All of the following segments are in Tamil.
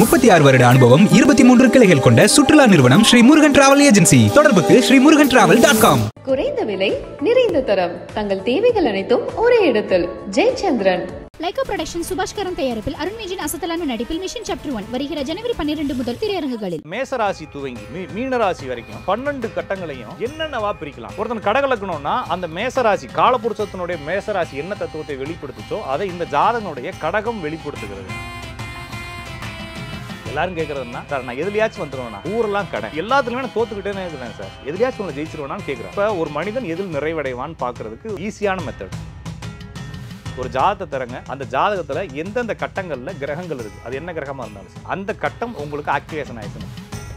36 வருட அனுபவம், 23 கிளைகள் கொண்ட சுற்றுலா நிறுவனம் ஸ்ரீ முருகன் டிராவல் ஏஜென்சி. தொடர்புக்கு ஸ்ரீமுருகன்டிராவல்.com. குறைந்த விலை, நிறைந்த தரம், தங்கள் தேவைகள் அனைத்தும் ஒரே இடத்தில். ஜெயச்சந்திரன். லைகா புரொடக்ஷன் சுபாஷ்கரன் தயாரிப்பில் அருண் விஜயின் அசத்தலான நடிப்பில் மிஷன் சாப்டர் 1 வருகிற ஜனவரி 12 முதல் திரையரங்குகளில். மேசராசி துவங்கி மீனராசி வரைக்கும் 12 கட்டங்களையும் என்னென்னவா பிரிக்கலாம். ஒருத்தன் கடகலக்கணும்னா அந்த மேசராசி காலபுருஷத்தினுடைய மேசராசி என்ன தத்துவத்தை வெளிப்படுத்துச்சோ அதை இந்த ஜாதகனுடைய கடகம் வெளிப்படுத்துகிறது. எல்லாரும் கேட்கறதுன்னா, சார் நான் எதுலையாச்சும் வந்துருவேனா, ஊரெல்லாம் கடை எல்லாத்துலயுமே நான் தோத்துக்கிட்டே இருக்கிறேன் சார், எதுலையாச்சும் ஒன்று ஜெயிச்சிருவேனான்னு கேட்குறேன். இப்போ ஒரு மனிதன் எதில் நிறைவடைவான்னு பார்க்கறதுக்கு ஈஸியான மெத்தட். ஒரு ஜாதகத்தை தரங்க, அந்த ஜாதகத்துல எந்தெந்த கட்டங்கள்ல கிரகங்கள் இருக்கு, அது என்ன கிரகமா இருந்தாலும் அந்த கட்டம் உங்களுக்கு ஆக்டிவேஷன் ஆயிடுச்சு.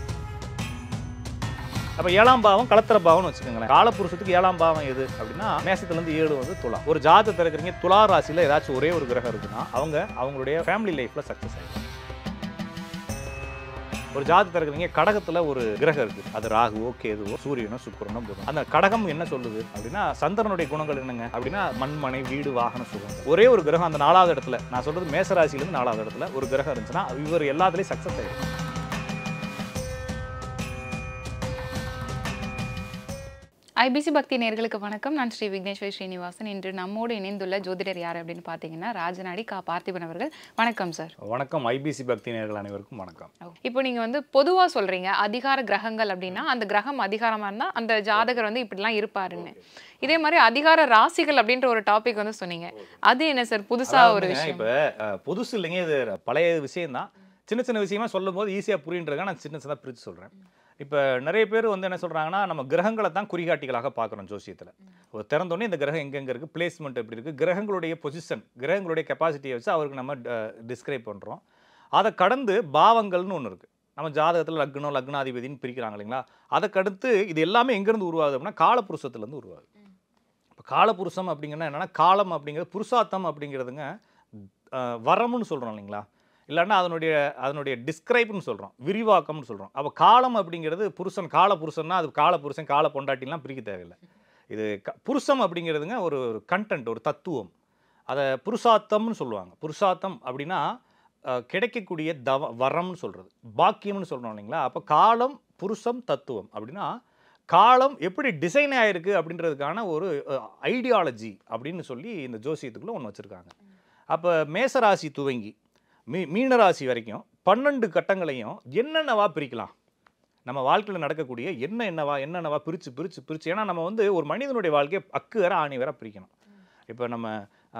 அப்ப 7ஆம் பாவம் களத்திர பாவம்னு வச்சுக்கோங்களேன். காலபுருஷத்துக்கு 7ஆம் பாவம் எது அப்படின்னா மேசத்துல இருந்து 7 வந்து துலா. ஒரு ஜாதகத்தை திறக்கிறீங்க, துலா ராசியில ஏதாச்சும் ஒரே ஒரு கிரகம் இருக்குன்னா அவங்களுடைய ஃபேமிலி லைஃப்ல சக்சஸ் ஆயிடும். ஒரு ஜாதகத்தை இருக்கிறீங்க, கடகத்துல ஒரு கிரகம் இருக்கு, அது ராகுவோ கேதுவோ சூரியனோ சுக்கிரனோ புதனோ. அந்த கடகம் என்ன சொல்லுது அப்படின்னா சந்திரனுடைய குணங்கள் என்னங்க அப்படின்னா மண்மனை வீடு வாகன சுகம். ஒரே ஒரு கிரகம் அந்த 4வது இடத்துல, நான் சொல்றது மேசராசியிலிருந்து 4வது இடத்துல ஒரு கிரகம் இருந்துச்சுன்னா இவர் எல்லாத்துலயும் சக்சஸ் ஆயிடும். ஐபிசி பக்தி நேயர்களுக்கு வணக்கம். நான் ஸ்ரீ விக்னேஸ்வரி ஸ்ரீனிவாசன். இன்று நம்மோடு இணைந்துள்ள ஜோதிடர் யார் அப்படின்னு பார்த்தீங்கன்னா ராஜநாடி கா பார்த்திபன் அவர்கள். வணக்கம் சார். வணக்கம். ஐபிசி பக்தி நேயர்கள் அனைவருக்கும் வணக்கம். இப்போ நீங்க வந்து பொதுவாக சொல்றீங்க அதிகார கிரகங்கள் அப்படின்னா அந்த கிரகம் அதிகாரமா இருந்தால் அந்த ஜாதகர் வந்து இப்படிலாம் இருப்பாருன்னு. இதே மாதிரி அதிகார ராசிகள் அப்படின்ற ஒரு டாபிக் வந்து சொன்னீங்க. அது என்ன சார் புதுசா ஒரு விஷயம்? இப்போ புதுசு இல்லைங்க, இது பழைய விஷயம் தான். சின்ன சின்ன விஷயமா சொல்லும் போது ஈஸியாக புரியுன்றதுக்காக நான் சின்ன சின்னதாக பிரித்து சொல்கிறேன். இப்போ நிறைய பேர் வந்து என்ன சொல்கிறாங்கன்னா, நம்ம கிரகங்களை தான் குறிகாட்டிகளாக பார்க்குறோம் ஜோசியத்தில். ஒரு திறந்தோடனே இந்த கிரகம் எங்கெங்கே இருக்குது, பிளேஸ்மெண்ட் எப்படி இருக்குது, கிரகங்களுடைய பொசிஷன், கிரகங்களுடைய கெப்பாசிட்டியை வச்சு அவருக்கு நம்ம டிஸ்கிரைப் பண்ணுறோம். அதை கடந்து பாவங்கள்னு ஒன்று இருக்குது. நம்ம ஜாதகத்தில் லக்னம் லக்னாதிபதினு பிரிக்கிறாங்க இல்லைங்களா. அதை கடந்து இது எல்லாமே எங்கேருந்து உருவாகுது அப்படின்னா காலபுருஷத்துலேருந்து உருவாகுது. இப்போ காலபுருஷம் அப்படிங்கிறது என்னென்னா, காலம் அப்படிங்கிறது புருஷார்த்தம் அப்படிங்கிறதுங்க வரம்னு சொல்கிறோம் இல்லைங்களா, இல்லைன்னா அதனுடைய டிஸ்கிரைப்னு சொல்கிறோம், விரிவாக்கம்னு சொல்கிறோம். அப்போ காலம் அப்படிங்கிறது புருஷன், காலபுருஷன்னா அது காலபுருஷன் கால பொண்டாட்டிலாம் பிரிக்க தேவையில்லை. இது புருஷம் அப்படிங்கிறதுங்க ஒரு கண்டென்ட், ஒரு தத்துவம். அதை புருஷார்த்தம்னு சொல்லுவாங்க. புருஷார்த்தம் அப்படின்னா கிடைக்கக்கூடிய வரம்னு சொல்கிறது, பாக்கியம்னு சொல்கிறோம் இல்லைங்களா. அப்போ காலம் புருஷம் தத்துவம் அப்படின்னா காலம் எப்படி டிசைன் ஆகிருக்கு அப்படின்றதுக்கான ஒரு ஐடியாலஜி அப்படின்னு சொல்லி இந்த ஜோசியத்துக்குள்ளே ஒன்று வச்சுருக்காங்க. அப்போ மேசராசி துவங்கி மீனராசி வரைக்கும் 12 கட்டங்களையும் என்னென்னவா பிரிக்கலாம், நம்ம வாழ்க்கையில் நடக்கக்கூடிய என்னென்னவா பிரித்து. ஏன்னா நம்ம வந்து ஒரு மனிதனுடைய வாழ்க்கையை அக்கு வேற ஆணி வேற பிரிக்கணும். இப்போ நம்ம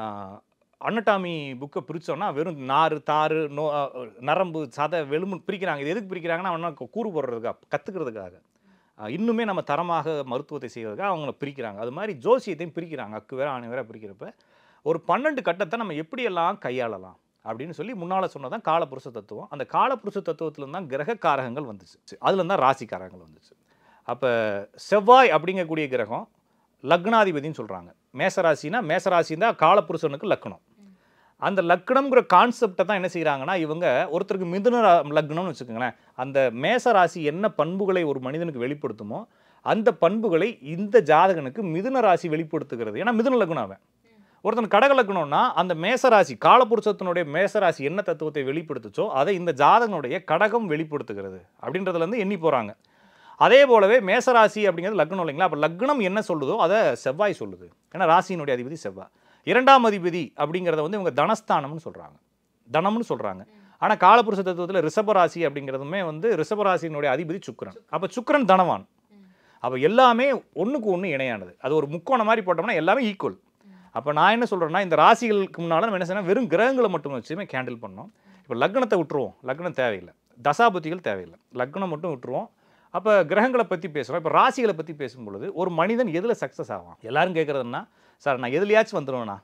அன்னட்டாமி புக்கை பிரித்தோம்னா வெறும் நாறு தாறு நரம்பு சதை வெளும்பு பிரிக்கிறாங்க. இது எதுக்கு பிரிக்கிறாங்கன்னா அவனா கூறு போடுறதுக்காக, கற்றுக்கிறதுக்காக, இன்னுமே நம்ம தரமாக மருத்துவத்தை செய்வதற்காக அவங்கள பிரிக்கிறாங்க. அது மாதிரி ஜோசியத்தையும் பிரிக்கிறாங்க, அக்கு வேற ஆணி வேற பிரிக்கிறப்ப ஒரு 12 கட்டத்தை நம்ம எப்படியெல்லாம் கையாளலாம் அப்படின்னு சொல்லி முன்னால் சொன்னதான் காலபுருஷ தத்துவம். அந்த காலபுருஷ தத்துவத்தில் தான் கிரக காரகங்கள் வந்துச்சு, அதுல தான் ராசி காரகங்கள் வந்துச்சு. அப்போ செவ்வாய் அப்படிங்கக்கூடிய கிரகம் லக்னாதிபதினு சொல்கிறாங்க. மேசராசின்னா காலபுருஷனுக்கு லக்னம். அந்த லக்னம்ங்கிற கான்செப்டை தான் என்ன செய்கிறாங்கன்னா இவங்க ஒருத்தருக்கு மிதுன லக்னம்னு வச்சுக்கோங்களேன், அந்த மேசராசி என்ன பண்புகளை ஒரு மனிதனுக்கு வெளிப்படுத்துமோ அந்த பண்புகளை இந்த ஜாதகனுக்கு மிதுன ராசி வெளிப்படுத்துகிறது. ஏன்னா மிதுன லக்னம் அவன். ஒருத்தன் கடக லக்னம்னா அந்த மேசராசி காலபுருஷத்தினுடைய மேசராசி என்ன தத்துவத்தை வெளிப்படுத்துச்சோ அதை இந்த ஜாதகனுடைய கடகம் வெளிப்படுத்துகிறது அப்படின்றதுலேருந்து எண்ணி போகிறாங்க. அதே போலவே மேசராசி அப்படிங்கிறது லக்னம் இல்லைங்களா. அப்போ லக்னம் என்ன சொல்லுதோ அதை செவ்வாய் சொல்லுது. ஏன்னா ராசியினுடைய அதிபதி செவ்வாய். 2ஆம் அதிபதி அப்படிங்கிறத வந்து இவங்க தனஸ்தானம்னு சொல்கிறாங்க, தனம்னு சொல்கிறாங்க. ஆனால் காலபுருஷ தத்துவத்தில் ரிஷபராசி அப்படிங்கிறதுமே வந்து ரிஷபராசியினுடைய அதிபதி சுக்கிரன். அப்போ சுக்கிரன் தனவான். அப்போ எல்லாமே ஒன்றுக்கு ஒன்று இணையானது. அது ஒரு முக்கோணம் மாதிரி போட்டோம்னா எல்லாமே ஈக்குவல். அப்போ நான் என்ன சொல்கிறேன்னா இந்த ராசிகளுக்கு முன்னால் நம்ம என்ன செய்யணும், வெறும் கிரகங்களை மட்டும் வச்சுமே கேண்டில் பண்ணோம். இப்போ லக்னத்தை விட்டுருவோம், லக்னம் தேவையில்லை, தசாபுத்திகள் தேவையில்லை, லக்னம் மட்டும் விட்டுருவோம். அப்போ கிரகங்களை பற்றி பேசுகிறோம். இப்போ ராசிகளை பற்றி பேசும்பொழுது ஒரு மனிதன் எதில் சக்ஸஸ் ஆகும் எல்லாரும் கேட்குறதுன்னா, சார் நான் எதுலையாச்சும் வந்துடுவேனா,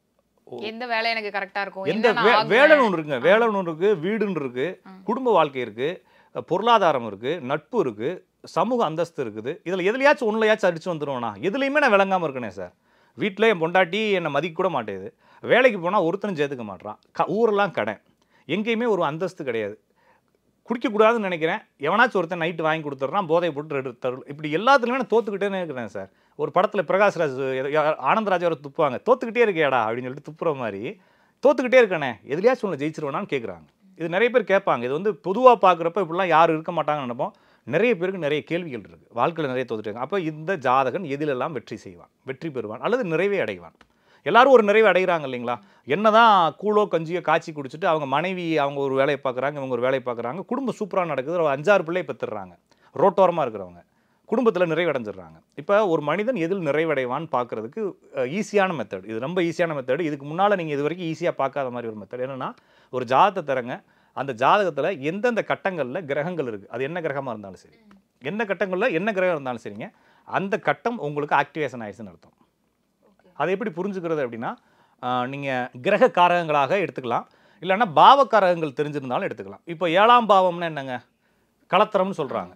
எந்த வேலை எனக்கு கரெக்டாக இருக்கும், எந்த வேலைன்னு ஒன்று இருக்குங்க, வேலைன்னு ஒன்று இருக்குது, வீடுன்னு இருக்குது, குடும்ப வாழ்க்கை இருக்குது, பொருளாதாரம் இருக்குது, நட்பு இருக்குது, சமூக அந்தஸ்து இருக்குது. இதில் எதுலையாச்சும் ஒன்றுலையாச்சும் அடித்து வந்துடுவேனா, எதுலையுமே நான் விளங்காமல் இருக்கனே சார். வீட்டில் என் பொண்டாட்டி என்னை மதிக்க கூட மாட்டேது, வேலைக்கு போனால் ஒருத்தனும் சேர்த்துக்க மாட்டான், ஊரெல்லாம் கடை, எங்கேயுமே ஒரு அந்தஸ்து கிடையாது, குடிக்கக்கூடாதுன்னு நினைக்கிறேன், எவனாச்சும் ஒருத்தன் நைட்டு வாங்கி கொடுத்துட்றான், போதை போட்டு தருள், இப்படி எல்லாத்துலேயுமே நான் தோற்றுக்கிட்டே இருக்கிறேன் சார். ஒரு படத்தில் பிரகாஷ்ராஜ் ஆனந்தராஜ் அவரை துப்புவாங்க, தோற்றுக்கிட்டே இருக்கேடா அப்படின்னு சொல்லிட்டு துப்புற மாதிரி தோற்றுக்கிட்டே இருக்கானே, எதுலையாச்சும் ஒன்று ஜெயிச்சிருவேனான்னு கேட்குறாங்க. இது நிறைய பேர் கேட்பாங்க. இது வந்து பொதுவாக பார்க்குறப்ப இப்படிலாம் யாரும் இருக்க மாட்டாங்கன்னு நினைப்போம். நிறைய பேருக்கு நிறைய கேள்விகள் இருக்குது, வாழ்க்கையில் நிறைய தோத்துட்டாங்க. அப்போ இந்த ஜாதகன் எதிலெல்லாம் வெற்றி செய்வான், வெற்றி பெறுவான் அல்லது நிறைவே அடைவான்? எல்லாரும் ஒரு நிறைவு அடைகிறாங்க இல்லைங்களா? என்னதான் கூழோ கஞ்சியோ காய்ச்சி குடிச்சிட்டு அவங்க மனைவி அவங்க ஒரு வேலையை பார்க்குறாங்க, இவங்க ஒரு வேலையை பார்க்குறாங்க, குடும்பம் சூப்பராக நடக்குது, ஒரு 5-6 பிள்ளையை பெற்றுடுறாங்க, ரோட்டோரமாக இருக்கிறவங்க குடும்பத்தில் நிறைவடைஞ்சிடுறாங்க. இப்போ ஒரு மனிதன் எதில் நிறைவடைவான்னு பார்க்குறதுக்கு ஈஸியான மெத்தட், இது ரொம்ப ஈஸியான மெத்தட். இதுக்கு முன்னால் நீங்கள் இது வரைக்கும் ஈஸியாக பார்க்காத மாதிரி ஒரு மெத்தட் என்னென்னா, ஒரு ஜாதகத்தை தரங்க, அந்த ஜாதகத்தில் எந்தெந்த கட்டங்களில் கிரகங்கள் இருக்குது, அது என்ன கிரகமாக இருந்தாலும் சரி, எந்த கட்டங்களில் என்ன கிரகம் இருந்தாலும் சரிங்க, அந்த கட்டம் உங்களுக்கு ஆக்டிவேஷன் ஆயிடுச்சுன்னு அர்த்தம். அதை எப்படி புரிஞ்சுக்கிறது அப்படின்னா, நீங்கள் கிரக காரகங்களாக எடுத்துக்கலாம், இல்லைன்னா பாவக்காரகங்கள் தெரிஞ்சிருந்தாலும் எடுத்துக்கலாம். இப்போ 7ஆம் பாவம்னா என்னங்க, கலத்திரம்னு சொல்கிறாங்க.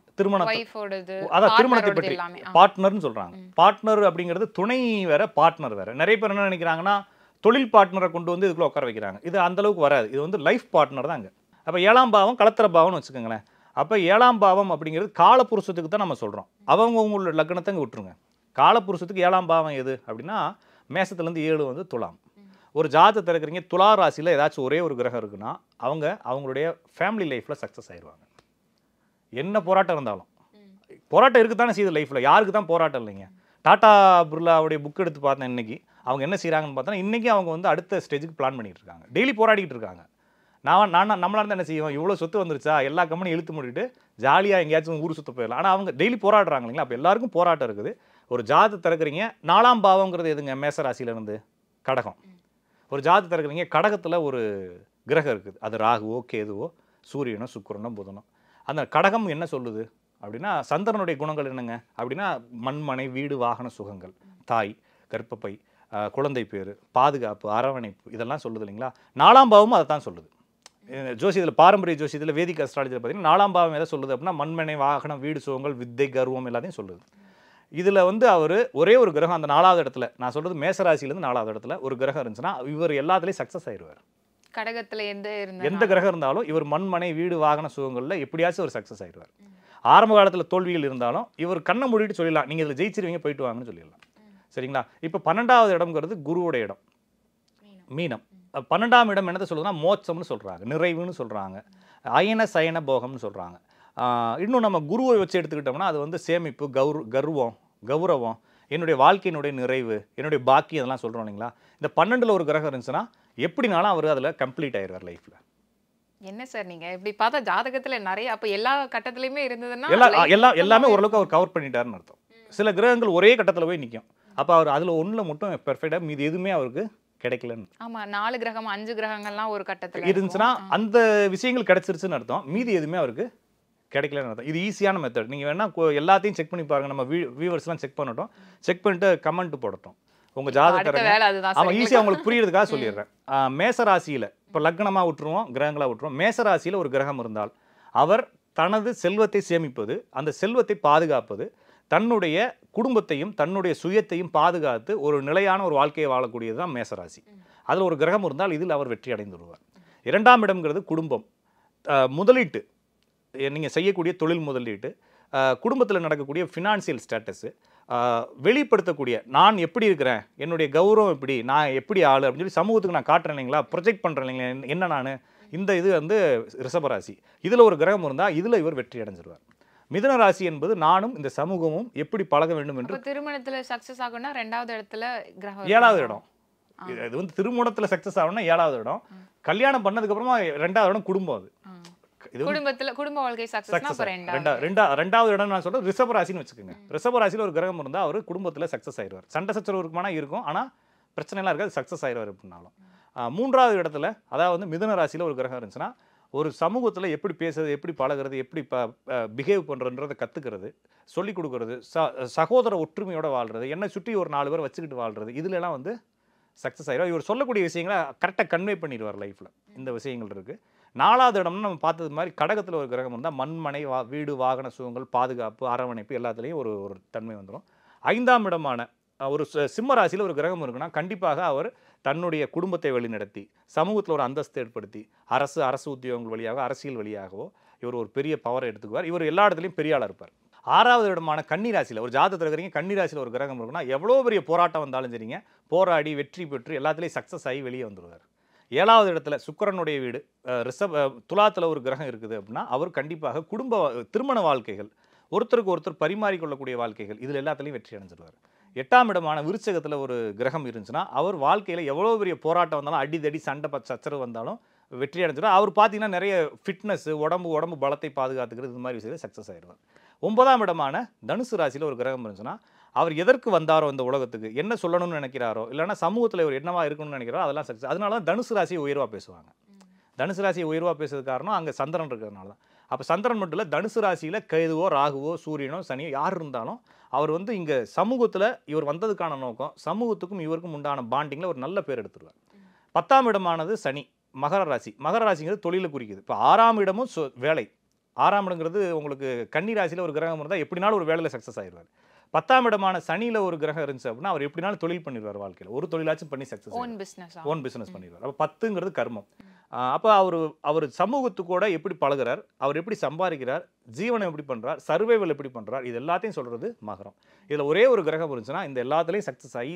அதான் திருமணத்தை பற்றி பார்ட்னர்னு சொல்கிறாங்க. பார்ட்னர் அப்படிங்கிறது துணை வேற, பார்ட்னர் வேற. நிறைய பேர் என்ன நினைக்கிறாங்கன்னா, தொழில் பார்ட்னரை கொண்டு வந்து இதுக்குள்ள உட்கார வைக்கிறாங்க. இது அந்த அளவுக்கு வராது. இது வந்து லைஃப் பார்ட்னர் தான். அப்போ 7ஆம் பாவம் கலத்திர பாவம்னு வச்சுக்கோங்களேன். அப்போ 7ஆம் பாவம் அப்படிங்கிறது காலப்புருஷத்துக்கு தான் நம்ம சொல்கிறோம். அவங்களோட லக்னத்தை விட்டுருங்க. காலப்புருஷத்துக்கு 7ஆம் பாவம் எது அப்படின்னா, மேசத்துலேருந்து 7 வந்து துலாம். ஒரு ஜாதகத்தை இருக்கிறீங்க, துலா ராசியில் ஏதாச்சும் ஒரே ஒரு கிரகம் இருக்குன்னா அவங்களுடைய ஃபேமிலி லைஃப்பில் சக்ஸஸ் ஆயிடுவாங்க. என்ன போராட்டம் இருந்தாலும், போராட்டம் இருக்குதானே செய்யுது லைஃப்பில், யாருக்கு தான் போராட்டம் இல்லைங்க. டாடா பிர்லாவுடைய புக் எடுத்து பார்த்தேன் இன்னைக்கு, அவங்க என்ன செய்கிறாங்கன்னு பார்த்தோன்னா, இன்றைக்கி அவங்க வந்து அடுத்த ஸ்டேஜுக்கு பிளான் பண்ணிகிட்டு இருக்காங்க, டெய்லி போராடிக்கிட்டு இருக்காங்க. நம்மளால இருந்தால் என்ன செய்வோம், இவ்வளோ சொத்து வந்துருச்சா, எல்லா கம்பெனியும் இழுத்து மூடிட்டு ஜாலியாக எங்கேயாச்சும் ஊர் சுற்ற போயிடலாம். ஆனால் அவங்க டெய்லி போராடுறாங்க இல்லைங்களா. அப்போ எல்லாருக்கும் போராட்டம் இருக்குது. ஒரு ஜாதகத்தை திறக்கிறீங்க, 4ஆம் பாவங்கிறது எதுங்க, மேசராசியிலேருந்து கடகம். ஒரு ஜாதகத்தை திறக்கிறீங்க, கடகத்தில் ஒரு கிரகம் இருக்குது, அது ராகுவோ கேதுவோ சூரியனோ சுக்கிரனோ புதனோ. அந்த கடகம் என்ன சொல்லுது அப்படின்னா, சந்திரனுடைய குணங்கள் என்னங்க அப்படின்னா, மண்மனை வீடு வாகன சுகங்கள், தாய், கர்ப்பப்பை, குழந்தை பேர், பாதுகாப்பு, அரவணைப்பு, இதெல்லாம் சொல்லுது இல்லைங்களா. 4ஆம் பாவமும் அதை தான் சொல்லுது. ஜோசியத்தில், பாரம்பரிய ஜோசியத்தில், வேதிக் அஸ்ட்ராலஜியில் பார்த்தீங்கன்னா 4ஆம் பாவம் எதை சொல்லுது அப்படின்னா, மண்மனை வாகனம் வீடு சுகங்கள் வித்தை கர்வம் எல்லாத்தையும் சொல்லுது. இதில் வந்து அவர் ஒரே ஒரு கிரகம் அந்த 4ஆவது இடத்துல, நான் சொல்கிறது மேசராசிலேருந்து 4ஆவது இடத்துல ஒரு கிரகம் இருந்துச்சுன்னா இவர் எல்லாத்துலேயும் சக்ஸஸ் ஆயிடுவார். கடகத்தில் எந்த கிரகம் இருந்தாலும் இவர் மண்மனை வீடு வாகன சுகங்களில் எப்படியாச்சும் ஒரு சக்ஸஸ் ஆயிடுவார். ஆரம்ப காலத்தில் தோல்விகள் இருந்தாலும் இவர் கண்ணை மூடிட்டு சொல்லிடலாம், நீங்கள் இதில் ஜெயிச்சிருவீங்க, போயிட்டு வாங்கன்னு சொல்லிடலாம். சரிங்களா. இப்போ 12ஆவது இடம்ங்கிறது குருவோட இடம், மீனம். 12ஆம் இடம் என்னத்தை சொல்லுதுன்னா, மோட்சம்னு சொல்கிறாங்க, நிறைவுன்னு சொல்கிறாங்க, அயன சயன போகம்னு சொல்கிறாங்க. இன்னும் நம்ம குருவை வச்சு எடுத்துக்கிட்டோம்னா அது வந்து சேமிப்பு, கௌரவம், என்னுடைய வாழ்க்கையினுடைய நிறைவு, என்னுடைய பாக்கி, அதெல்லாம் சொல்கிறோம் இல்லைங்களா. இந்த 12ல் ஒரு கிரகம் இருந்துச்சுன்னா எப்படினாலும் அவர் அதில் கம்ப்ளீட் ஆயிடுவார் லைஃப்பில். என்ன சார் நீங்கள் இப்படி பார்த்தா ஜாதகத்தில் நிறைய, அப்போ எல்லா கட்டத்துலையுமே இருந்ததுன்னா எல்லாமே ஓரளவுக்கு அவர் கவர் பண்ணிட்டாருன்னு அர்த்தம். சில கிரகங்கள் ஒரே கட்டத்தில் போய் நிற்கும், அப்போ அவர் அதில் ஒன்றில் மட்டும் பெர்ஃபெக்டாக, மீது எதுவுமே அவருக்கு கிடைக்கலன்னு. ஆமாம், 4 கிரகம் 5 கிரகங்கள்லாம் ஒரு கட்டத்தில் இருந்துச்சுன்னா அந்த விஷயங்கள் கிடைச்சிருச்சுன்னு அர்த்தம், மீதி எதுவுமே அவருக்கு கிடைக்கலன்னு அர்த்தம். இது ஈஸியான மெத்தட். நீங்கள் வேணால் எல்லாத்தையும் செக் பண்ணி பாருங்கள், நம்ம வியூவர்ஸ்லாம் செக் பண்ணட்டும், செக் பண்ணிட்டு கமெண்ட் போடட்டும் உங்கள் ஜாதகத்தை. ஆமாம், ஈஸியாக உங்களுக்கு புரியுறதுக்காக சொல்லிடுறேன். மேசராசியில் இப்போ லக்னமாக விட்டுருவோம், கிரகங்களாக விட்டுருவோம். மேசராசியில் ஒரு கிரகம் இருந்தால் அவர் தனது செல்வத்தை சேமிப்பது, அந்த செல்வத்தை பாதுகாப்பது, தன்னுடைய குடும்பத்தையும் தன்னுடைய சுயத்தையும் பாதுகாத்து ஒரு நிலையான ஒரு வாழ்க்கையை வாழக்கூடியது தான் மேசராசி. அதில் ஒரு கிரகம் இருந்தால் இதில் அவர் வெற்றி அடைந்து விடுவார். 2ஆம் இடம்ங்கிறது குடும்பம், முதலீட்டு, நீங்கள் செய்யக்கூடிய தொழில் முதலீட்டு, குடும்பத்தில் நடக்கக்கூடிய ஃபினான்சியல் ஸ்டேட்டஸு, வெளிப்படுத்தக்கூடிய நான் எப்படி இருக்கிறேன், என்னுடைய கௌரவம் எப்படி, நான் எப்படி ஆள் அப்படின்னு சொல்லி சமூகத்துக்கு நான் காட்டுறேன் இல்லைங்களா, ப்ரொஜெக்ட் பண்ணுறேன் இல்லைங்களா, என்ன நான், இந்த இது வந்து ரிஷபராசி. இதில் ஒரு கிரகம் இருந்தால் இதில் இவர் வெற்றி அடைஞ்சிருவார். மிதுன ராசி என்பது நானும் இந்த சமூகமும் எப்படி பழக வேண்டும் என்று. திருமணத்தில் சக்ஸஸ் ஆகும்னா 2ஆவது இடத்துல கிரகம், 7ஆவது இடம். இது வந்து திருமணத்தில் சக்ஸஸ் ஆகணும்னா 7ஆவது இடம், கல்யாணம் பண்ணதுக்கப்புறமா 2ஆவது இடம் குடும்பம். அது குடும்ப வாழ்க்கை சக்சஸ்னா அப்ப 2ஆவது இடம் நான் சொல்றது ரிஷப ராசின்னு வச்சுக்கோங்க. ரிஷப ராசியில் ஒரு கிரகம் இருந்தால் அவர் குடும்பத்தில் சக்ஸஸ் ஆயிடுவார். சண்டை சச்சரவு இருக்குமானா இருக்கும், ஆனால் பிரச்சனைலாம் இருக்காது, சக்ஸஸ் ஆயிடுவார் எப்படின்னாலும். 3ஆவது இடத்துல, அதாவது மிதுன ராசியில் ஒரு கிரகம் இருந்துச்சுன்னா ஒரு சமூகத்தில் எப்படி பேசுறது, எப்படி பழகிறது, எப்படி பிஹேவ் பண்ணுறன்றதை கற்றுக்கிறது, சொல்லிக் கொடுக்கறது, சகோதர ஒற்றுமையோடு வாழ்கிறது, என்னை சுற்றி ஒரு 4 பேர் வச்சுக்கிட்டு வாழ்கிறது, இதுலலாம் வந்து சக்ஸஸ் ஆயிடும். இவர் சொல்லக்கூடிய விஷயங்களை கரெக்டாக கன்வே பண்ணிடுவார் லைஃப்பில். இந்த விஷயங்கள் இருக்குது. 4ஆவது இடம்னு நம்ம பார்த்தது மாதிரி கடகத்தில் ஒரு கிரகம் இருந்தால் மண்மனை வீடு வாகன சுகங்கள் பாதுகாப்பு அரவணைப்பு எல்லாத்துலேயும் ஒரு ஒரு தன்மை வந்துடும். 5ஆம் இடமான ஒரு சிம்ம ராசியில் ஒரு கிரகம் இருக்குன்னா கண்டிப்பாக அவர் தன்னுடைய குடும்பத்தை வழிநடத்தி சமூகத்தில் ஒரு அந்தஸ்து ஏற்படுத்தி அரசு உத்தியோகங்கள் வழியாக அரசியல் வழியாகவோ இவர் ஒரு பெரிய பவரை எடுத்துக்குவார். இவர் எல்லா இடத்துலையும் பெரிய ஆளாக இருப்பார். 6ஆவது இடமான கன்னிராசியில் ஒரு ஜாதகத்தில் இருக்கிறீங்க, கன்னிராசியில் ஒரு கிரகம் இருக்குன்னா எவ்வளோ பெரிய போராட்டம் வந்தாலும் சரிங்க, போராடி வெற்றி பெற்று எல்லாத்துலேயும் சக்ஸஸ் ஆகி வெளியே வந்துடுவார். 7வது இடத்துல சுக்கிரனுடைய வீடு துலாத்தில் ஒரு கிரகம் இருக்குது அப்படின்னா அவர் கண்டிப்பாக திருமண வாழ்க்கைகள், ஒருத்தருக்கு ஒருத்தர் பரிமாறிக்கொள்ளக்கூடிய வாழ்க்கைகள், இதில் எல்லாத்துலேயும் வெற்றி அடைஞ்சிடுவார். 8ஆம் இடமான விருச்சகத்தில் ஒரு கிரகம் இருந்துச்சுன்னா அவர் வாழ்க்கையில் எவ்வளோ பெரிய போராட்டம் வந்தாலும், அடிதடி சண்டை சச்சரவு வந்தாலும் வெற்றி அடைஞ்சிடும். அவர் பார்த்தீங்கன்னா நிறைய ஃபிட்னஸ், உடம்பு பலத்தை பாதுகாத்துக்கிறது, இது மாதிரி விஷயத்தில் சக்ஸஸ் ஆகிடுவார். 9ஆம் இடமான தனுசு ராசியில் ஒரு கிரகம் இருந்துச்சுன்னா அவர் எதற்கு வந்தாரோ இந்த உலகத்துக்கு, என்ன சொல்லணும்னு நினைக்கிறாரோ, இல்லைன்னா சமூகத்தில் ஒரு என்னவா இருக்கணும்னு நினைக்கிறாரோ அதெல்லாம் சக்ஸஸ். அதனால தான் தனுசு ராசியை உயர்வாக பேசுவாங்க. தனுசு ராசியை உயர்வாக பேசுறது காரணம் அங்கே சந்திரன் இருக்கிறதுனால தான். அப்போ சந்திரன் மட்டும் இல்லை, தனுசு ராசியில் கேதுவோ ராகுவோ சூரியனோ சனியோ யார் இருந்தாலும் அவர் இங்கே சமூகத்தில் இவர் வந்ததுக்கான நோக்கம் சமூகத்துக்கும் இவருக்கும் உண்டான பாண்டிங்கில் ஒரு நல்ல பேர் எடுத்துருவார். 10ஆம் இடமானது சனி, மகர ராசி. மகர ராசிங்கிறது தொழிலை குறிக்குது. இப்போ 6ஆம் இடமும் வேலை. 6ஆம் இடங்கிறது உங்களுக்கு கன்னி ராசியில் ஒரு கிரகம் இருந்தால் எப்படினாலும் ஒரு வேலையில் சக்ஸஸ் ஆகிடுவார். 10ஆம் இடமான சனியில் ஒரு கிரகம் இருந்துச்சு அப்படின்னா அவர் எப்படினாலும் தொழில் பண்ணிடுவார். வாழ்க்கையில் ஒரு தொழிலாச்சும் பண்ணி சக்ஸஸ், ஓன் பிஸ்னஸ் பண்ணிடுவார். அப்போ 10ங்கிறது கர்மம். அப்போ அவர் சமூகத்துக்கூட எப்படி பழகிறார், அவர் எப்படி சம்பாதிக்கிறார், ஜீவனம் எப்படி பண்ணுறார், சர்வைவல் எப்படி பண்ணுறார், இது எல்லாத்தையும் சொல்கிறது மகரம். இதில் ஒரே ஒரு கிரகம் இருந்துச்சுன்னா இந்த எல்லாத்துலேயும் சக்ஸஸ் ஆகி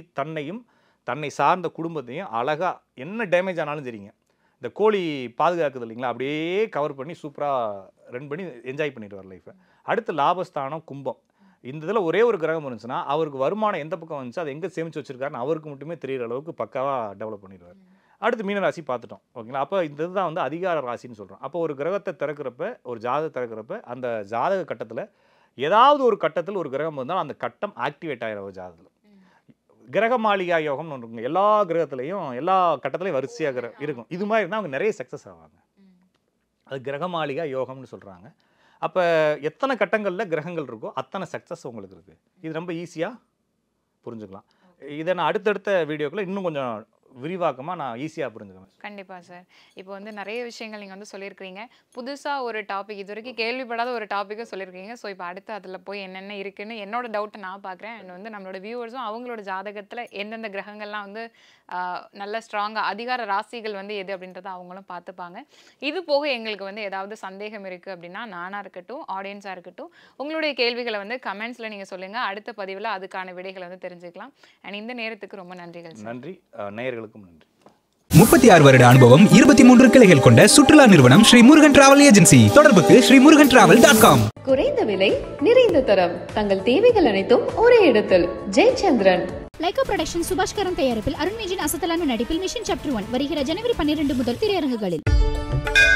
தன்னை சார்ந்த குடும்பத்தையும் அழகாக என்ன டேமேஜ் ஆனாலும் சரிங்க, இந்த கோழி பாதுகாக்குது இல்லைங்களா, அப்படியே கவர் பண்ணி சூப்பராக ரன் பண்ணி என்ஜாய் பண்ணிடுவார் லைஃப்பை. அடுத்து லாபஸ்தானம் கும்பம். இந்த இதில் ஒரே ஒரு கிரகம் இருந்துச்சுன்னா அவருக்கு வருமானம் எந்த பக்கம் வந்துச்சு, அதை எங்கே சேமித்து வச்சிருக்காருன்னு அவருக்கு மட்டுமே தெரிகிற அளவுக்கு பக்காவாக டெவலப் பண்ணிடுவார். அடுத்து மீனராசி பார்த்துட்டோம், ஓகேங்களா. அப்போ இந்த இதுதான் அதிகார ராசின்னு சொல்கிறோம். அப்போ ஒரு கிரகத்தை திறக்கிறப்ப, ஒரு ஜாதகம் திறக்கிறப்ப அந்த ஜாதக கட்டத்தில் ஏதாவது ஒரு கட்டத்தில் ஒரு கிரகம் இருந்தாலும் அந்த கட்டம் ஆக்டிவேட் ஆகிற ஒரு ஜாதகத்தில் கிரக மாளிகா யோகம்னு ஒன்று இருக்குங்க. எல்லா கிரகத்துலையும் எல்லா கட்டத்துலையும் வரிசையாக இருக்கும். இது மாதிரி இருந்தால் அவங்க நிறைய சக்ஸஸ் ஆவாங்க. அது கிரக மாளிகா யோகம்னு சொல்கிறாங்க. அப்போ எத்தனை கட்டங்களில் கிரகங்கள் இருக்கோ அத்தனை சக்ஸஸ் உங்களுக்கு இருக்குது. இது ரொம்ப ஈஸியாக புரிஞ்சுக்கலாம். இதை நான் அடுத்தடுத்த வீடியோக்குள்ள இன்னும் கொஞ்சம் விரிவாக்கமாக நான் ஈஸியாக புரிஞ்சுக்குவேன். கண்டிப்பாக சார். இப்போ நிறைய விஷயங்கள் நீங்கள் சொல்லியிருக்கிறீங்க. புதுசாக ஒரு டாபிக், இது வரைக்கும் கேள்விப்படாத ஒரு டாப்பிக்கும் சொல்லியிருக்கீங்க. ஸோ இப்போ அடுத்து அதில் போய் என்னென்ன இருக்குன்னு என்னோட டவுட்டை நான் பார்க்குறேன். அண்ட் நம்மளோட வியூவர்ஸும் அவங்களோட ஜாதகத்தில் எந்தெந்த கிரகங்கள்லாம் நல்ல ஸ்ட்ராங்காக அதிகார ராசிகள் எது அப்படின்றத அவங்களும் பார்த்துப்பாங்க. இது போக எங்களுக்கு ஏதாவது சந்தேகம் இருக்குது அப்படின்னா நானாக இருக்கட்டும், ஆடியன்ஸாக இருக்கட்டும், உங்களுடைய கேள்விகளை கமெண்ட்ஸில் நீங்கள் சொல்லுங்கள். அடுத்த பதிவில் அதுக்கான விடைகளை தெரிஞ்சுக்கலாம். அண்ட் இந்த நேரத்துக்கு ரொம்ப நன்றிகள். நன்றி நேயர்களுக்கும் நன்றி. 36 வருட அனுபவம், 23 கிளைகள் கொண்ட சுற்றுலா நிறுவனம் ஸ்ரீ முருகன் டிராவல் ஏஜென்சி. தொடர்புக்கு ஸ்ரீமுருகன்டிராவல்.com. குறைந்த விலை, நிறைந்த தரம், தங்கள் தேவைகள் அனைத்தும் ஒரே இடத்தில். ஜெயச்சந்திரன். லைகா புரொடக்ஷன் சுபாஷ்கரன் தயாரிப்பில் அருண்மேஜின் அசத்தலான நடிப்பில் மிஷன் சாப்டர் 1 வருகிற ஜனவரி 12 முதல் திரையரங்குகளில்.